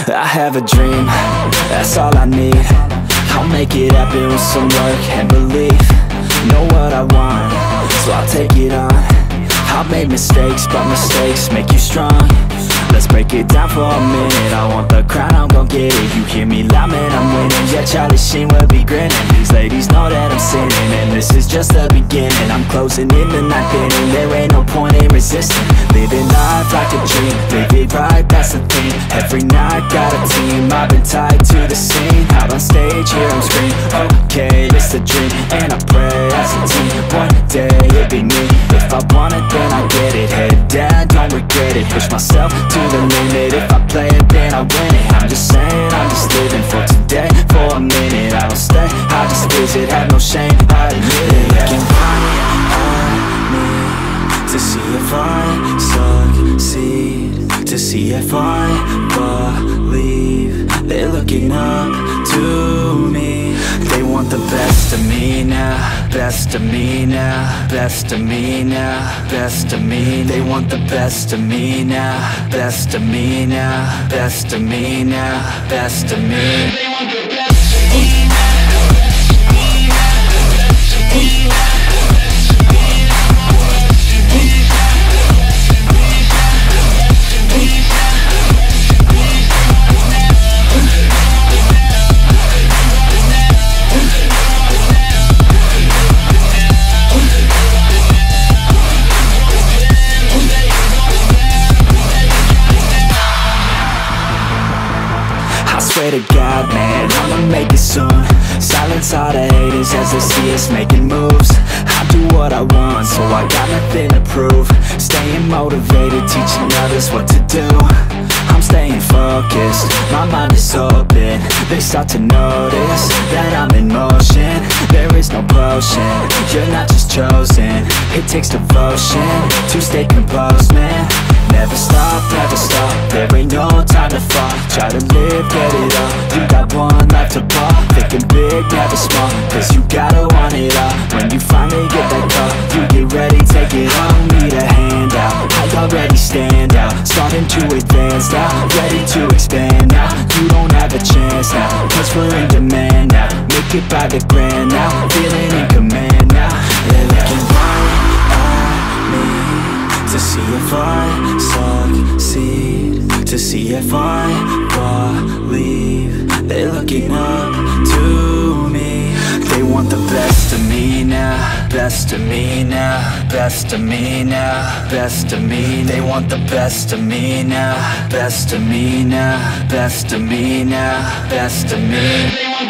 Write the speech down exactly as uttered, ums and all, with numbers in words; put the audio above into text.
I have a dream, that's all I need. I'll make it happen with some work and belief. Know what I want, so I'll take it on. I've made mistakes, but mistakes make you strong. Let's break it down for a minute. I want the crown, I'm gon' get it. You hear me loud, man, I'm winning. Yeah, Charlie Sheen will be grinning. These ladies know that I'm sinning, and this is just the beginning. I'm closing in the ninth inning. There ain't no point in resisting. Living life like a dream, live it right, that's the thing. Every night, got a team, I've been tied to the scene. Out on stage, here I'm screaming, okay, it's a dream. And I pray as a team, one day it'll be me. If I want it, then I get it. Head down, don't regret it. Push myself to the limit. If I play it, then I win it. I'm just saying, I'm just living for today. For a minute, I don't stay, I just visit. Have no shame, I admit it. Looking right at me to see if I succeed, to see if I believe. They're looking up to me. They want the best of me now, best of me now, best of me now, best of me. They want the best of me now, best of me now, best of me now, best of me. They want the best of me now. Swear to God, man, I'ma make it soon. Silence all the haters as they see us making moves. I do what I want, so I got nothing to prove. Staying motivated, teaching others what to do. I'm staying focused, my mind is open. They start to notice that I'm in motion. There is no potion, you're not just chosen. It takes devotion to stay composed, man. Never stop, never stop, there ain't no time to fall. Try to live, get it all, you got one life to ball. Thinking big, never small, cause you gotta want it all. When you finally get that call, you get ready, take it all. Need a hand out, I already stand out. Starting to advance now, ready to expand now. You don't have a chance now, cause we're in demand now. Make it by the grand now, feeling in command now. They're looking right at me to see if I succeed, to see if I believe. They're looking up to me. They want the best of me now, best of me now, best of me now, best of me. They want the best of me now, best of me now, best of me now, best of me.